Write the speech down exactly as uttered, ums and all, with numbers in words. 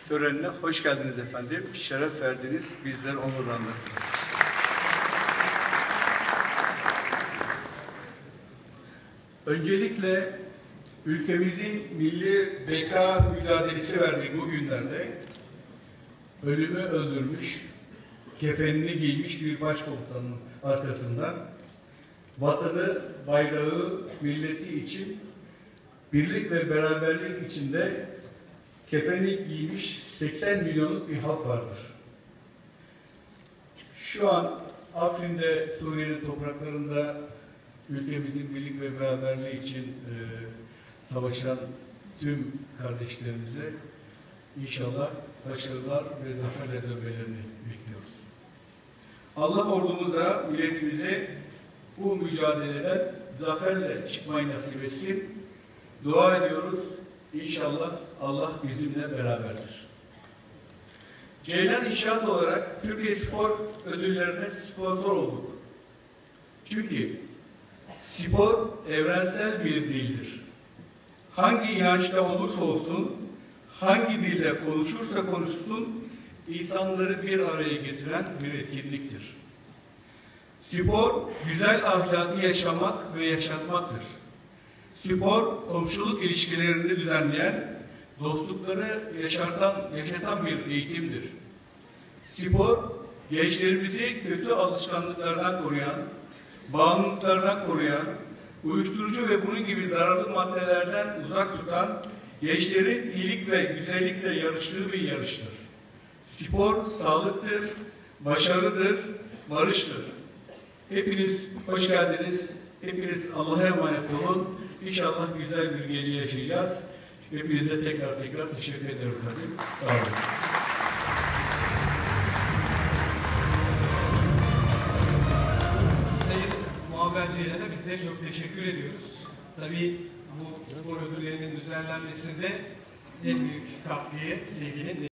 törenine hoş geldiniz efendim. Şeref verdiniz, bizler onurlandırdınız. Öncelikle ülkemizin milli beka mücadelesi verdiği bu günlerde ölümü öldürmüş, kefenini giymiş bir başkomutanın arkasında vatanı, bayrağı, milleti için birlik ve beraberlik içinde kefeni giymiş seksen milyonluk bir halk vardır. Şu an Afrin'de, Suriye'nin topraklarında ülkemizin birlik ve beraberliği için e, savaşan tüm kardeşlerimize inşallah başarılar ve zaferle dönmelerini bekliyoruz. Allah ordumuza, milletimize bu mücadeleden zaferle çıkmayı nasip etsin. Dua ediyoruz. İnşallah Allah bizimle beraberdir. Ceylan İnşaat olarak Türkiye Spor Ödülleri'ne sponsor olduk. Çünkü spor evrensel bir dildir. Hangi inançta olursa olsun, hangi dilde konuşursa konuşsun, insanları bir araya getiren bir etkinliktir. Spor, güzel ahlakı yaşamak ve yaşatmaktır. Spor, komşuluk ilişkilerini düzenleyen, dostlukları yaşatan, yaşatan bir eğitimdir. Spor, gençlerimizi kötü alışkanlıklardan koruyan, bağımlılıklardan koruyan, uyuşturucu ve bunun gibi zararlı maddelerden uzak tutan, gençlerin iyilik ve güzellikle yarıştığı bir yarıştır. Spor, sağlıktır, başarıdır, barıştır. Hepiniz hoş geldiniz. Hepiniz Allah'a emanet olun. İnşallah güzel bir gece yaşayacağız. Hepinize tekrar tekrar teşekkür ederim efendim. Sağ olun. Sayın Muammer Ceylan'a biz de çok teşekkür ediyoruz. Tabii bu spor ödüllerinin düzenlenmesinde en büyük katkıyı sevginin